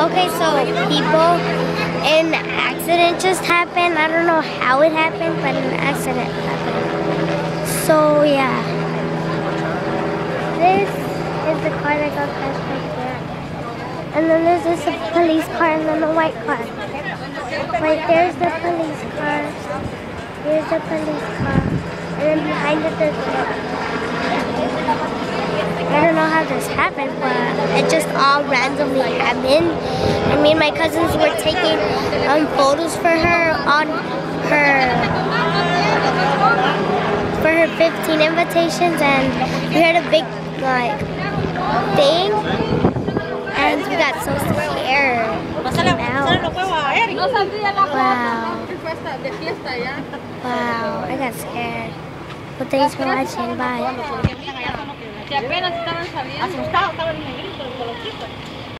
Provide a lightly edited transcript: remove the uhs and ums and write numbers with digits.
Okay, so people, an accident just happened. I don't know how it happened, but an accident happened. So yeah, this is the car that got crashed right there. And then there's this police car and then the white car. Right there's the police car. Here's the police car. And then behind it there's I don't know how this happened, but it just all randomly happened. And me and my cousins were taking photos for her on her 15 invitations, and we heard a big like thing, and we got so scared. Wow, I got scared. But thanks for watching. Bye. Que apenas estaban saliendo. Asustados, estaban en el grito, el colorcito.